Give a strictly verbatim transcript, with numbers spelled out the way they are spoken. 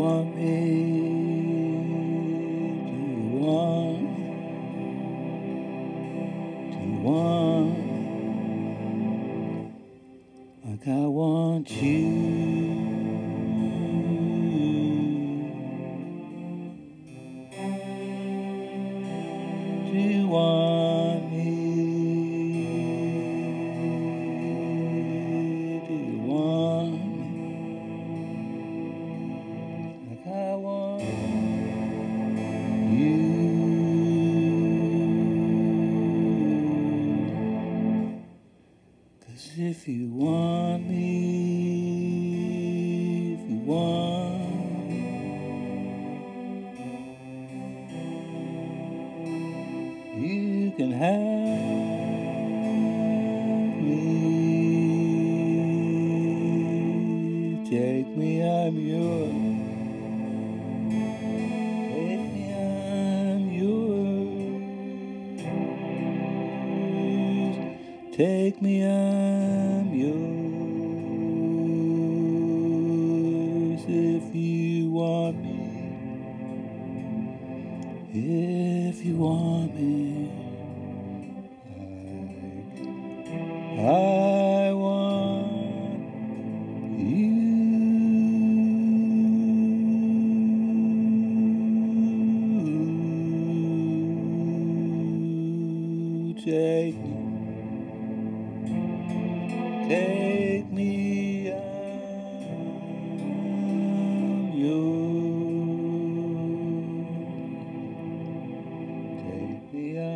want me? Do you want? Do you want? Like I want you. Do you want me? Do you want me? Like I want you. 'Cause if you want me, if you want, you can have me. Take me, I'm yours. Take me, I'm yours. Take me, I'm yours. If you want me, if you want me, like I want you. Take me, take me, I'm yours. Take me, I'm